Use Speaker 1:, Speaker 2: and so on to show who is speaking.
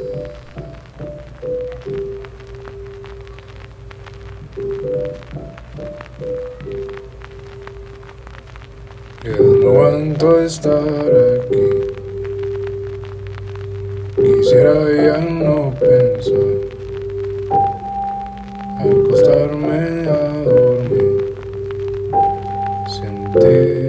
Speaker 1: Ya no aguanto estar aquí. Quisiera ya no pensar, acostarme a dormir, sentir